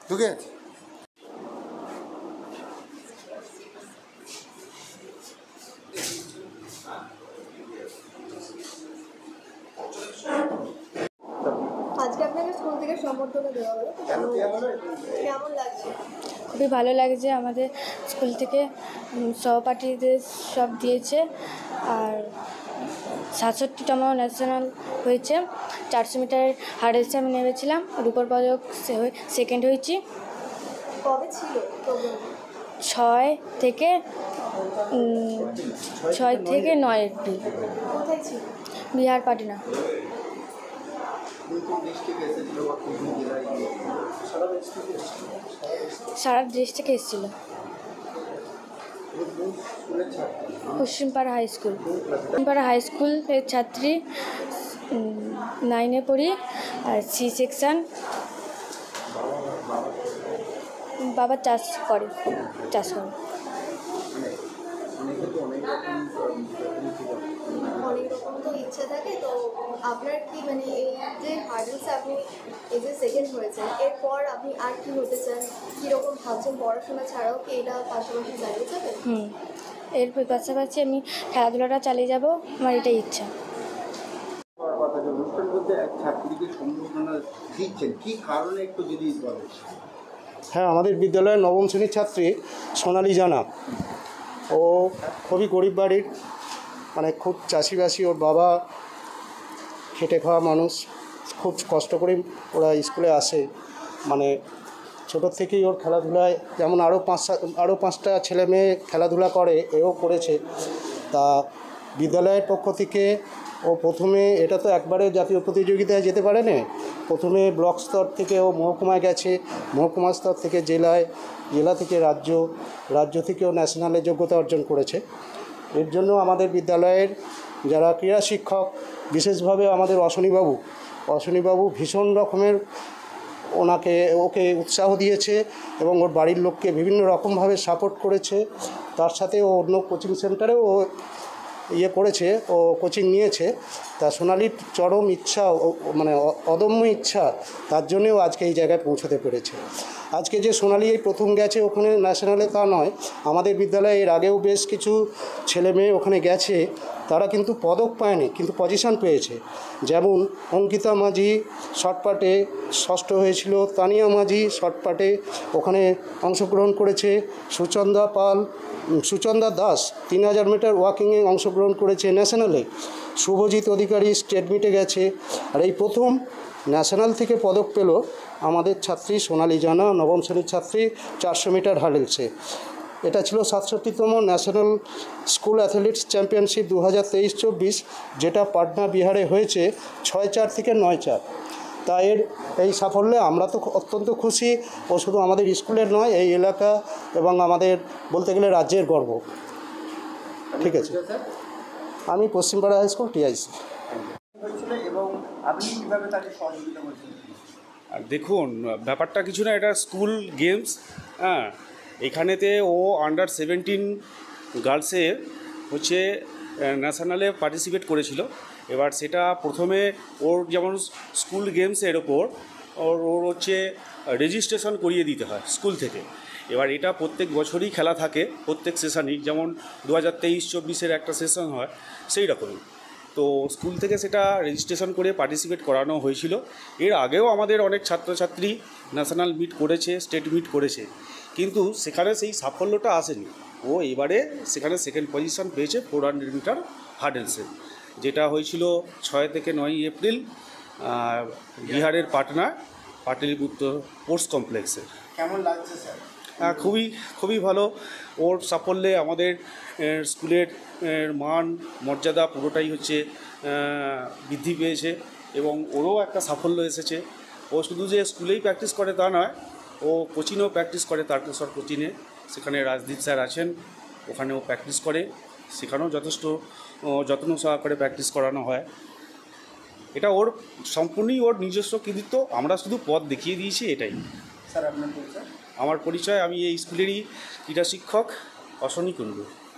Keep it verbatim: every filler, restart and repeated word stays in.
ঢুকে গেছে। আজকে আপনাকে স্কুল থেকে সম্বর্ধনা দেওয়া হলো, কেমন লাগছে? খুবই ভালো লাগছে। আমাদের স্কুল থেকে সহপাঠীদের সব দিয়েছে, আর সাতষট্টিতম ন্যাশনাল হয়েছে। চারশো মিটারের হার্ডেলসে আমি নেমেছিলাম, রূপোর পদক সেকেন্ড হয়েছি। কবে ছিল প্রোগ্রাম? ছয় থেকে ছয় থেকে নয় এপ্রিল। কোথায় ছিল? বিহার পাটনা। সারা দেশ থেকে এসেছিল। Paschimpara high school. Paschimpara high স্কুলের ছাত্রী, নাইনে পড়ি, আর সি সেকশন। বাবা চাষ করে চাষ করে অনেক রকম তো ইচ্ছা থাকে, তো আপনার কি মানে এই যে হার্ডেলসে আপনি এই যে সেকেন্ড হয়েছেন, এরপর আপনি আর কি হতে চান, কীরকম ভাবছেন? পড়াশোনা ছাড়াও কি এটা পাশাপাশি চালিয়ে যাবেন? হুম এর পাশাপাশি আমি খেলাধুলাটা চালিয়ে যাব, আমার এটাই ইচ্ছা। হ্যাঁ, আমাদের বিদ্যালয়ের নবম শ্রেণীর ছাত্রী সোনালি জানা, ও খুবই গরিব বাড়ির, মানে খুব চাষিবাসী। ওর বাবা খেটে খাওয়া মানুষ, খুব কষ্ট করে ওরা স্কুলে আসে। মানে ছোটোর থেকেই ওর খেলাধুলায়, যেমন আরও পাঁচ আরও পাঁচটা ছেলে মেয়ে খেলাধুলা করে, এও করেছে। তা বিদ্যালয়ের পক্ষ থেকে ও প্রথমে, এটা তো একবারে জাতীয় প্রতিযোগিতায় যেতে পারে না, প্রথমে ব্লক স্তর থেকে ও মহকুমায় গেছে, মহকুমা স্তর থেকে জেলায়, জেলা থেকে রাজ্য, রাজ্য থেকেও ন্যাশনালে যোগ্যতা অর্জন করেছে। এর জন্য আমাদের বিদ্যালয়ের যারা ক্রীড়া শিক্ষক, বিশেষভাবে আমাদের অশ্বনীবাবু অশ্বনীবাবু ভীষণ রকমের ওনাকে ওকে উৎসাহ দিয়েছে এবং ওর বাড়ির লোককে বিভিন্ন রকমভাবে সাপোর্ট করেছে। তার সাথে ও অন্য কোচিং সেন্টারেও ও ইয়ে করেছে, ও কোচিং নিয়েছে। তা সোনালির চরম ইচ্ছা, মানে অদম্য ইচ্ছা, তার জন্যেও আজকে এই জায়গায় পৌঁছতে পেরেছে। আজকে যে সোনালি এই প্রথম গেছে ওখানে ন্যাশনালে, তা নয়, আমাদের বিদ্যালয়ে এর আগেও বেশ কিছু ছেলে মেয়ে ওখানে গেছে, তারা কিন্তু পদক পায়নি, কিন্তু পজিশন পেয়েছে। যেমন অঙ্কিতা মাঝি শর্টপাটে ষষ্ঠ হয়েছিল, তানিয়া মাঝি শর্টপাটে ওখানে অংশগ্রহণ করেছে, সুচন্দা পাল সুচন্দা দাস তিন হাজার মিটার ওয়াকিংয়ে অংশগ্রহণ করেছে ন্যাশনালে, শুভজিৎ অধিকারী স্টেট মিটে গেছে। আর এই প্রথম ন্যাশনাল থেকে পদক পেল আমাদের ছাত্রী সোনালি জানা, নবম শ্রেণীর ছাত্রী, চারশো মিটার হার্ডেলসে। এটা ছিল সাতষট্টিতম ন্যাশনাল স্কুল অ্যাথলেটিক্স চ্যাম্পিয়নশিপ দু হাজার তেইশ চব্বিশ, যেটা পাটনা বিহারে হয়েছে ছয় চার থেকে নয় চার। তা এর এই সাফল্যে আমরা তো অত্যন্ত খুশি। ও শুধু আমাদের স্কুলের নয়, এই এলাকা এবং আমাদের বলতে গেলে রাজ্যের গর্ব। ঠিক আছে, আমি পশ্চিমপাড়া হাই স্কুল টিআইসি। দেখুন, ব্যাপারটা কিছু না, এটা স্কুল গেমস। হ্যাঁ, এখানেতে ও আন্ডার সেভেন্টিন গার্লসে হচ্ছে ন্যাশনালে পার্টিসিপেট করেছিল। এবার সেটা প্রথমে ওর যেমন স্কুল গেমসের ওপর ওর ওর হচ্ছে রেজিস্ট্রেশন করিয়ে দিতে হয় স্কুল থেকে। এবার এটা প্রত্যেক বছরই খেলা থাকে, প্রত্যেক সেশনই, যেমন দু হাজার তেইশ চব্বিশের একটা সেশন হয় সেই রকমই। তো স্কুল থেকে সেটা রেজিস্ট্রেশন করে পার্টিসিপেট করানো হয়েছিল। এর আগেও আমাদের অনেক ছাত্রছাত্রী ন্যাশনাল মিট করেছে, স্টেট মিট করেছে, কিন্তু সেখানে সেই সাফল্যটা আসেনি। ও এবারে সেখানে সেকেন্ড পজিশন পেয়েছে ফোর হান্ড্রেড মিটার হার্ডেলসে, যেটা হয়েছিল ছয় থেকে নয় এপ্রিল বিহারের পাটনা পাটলিপুত্র স্পোর্টস কমপ্লেক্সে। কেমন লাগছে স্যার? হ্যাঁ, খুবই খুবই ভালো। ওর সাফল্যে আমাদের স্কুলের মান মর্যাদা পুরোটাই হচ্ছে বৃদ্ধি পেয়েছে এবং ওরও একটা সাফল্য এসেছে। ও শুধু যে স্কুলেই প্র্যাকটিস করে তা নয়, ও কোচিংয়েও প্র্যাকটিস করে, তারকেশ্বর কোচিংয়ে। সেখানে রাজদীপ স্যার আছেন, ওখানেও প্র্যাকটিস করে, সেখানেও যথেষ্ট যত্ন সহকারে প্র্যাকটিস করানো হয়। এটা ওর সম্পূর্ণই ওর নিজস্ব কৃতিত্ব, আমরা শুধু পথ দেখিয়ে দিয়েছি, এটাই। স্যার আপনার পরিচয়? আমার পরিচয়, আমি এই স্কুলেরই ক্রীড়া শিক্ষক অশ্বনী কুণ্ডু।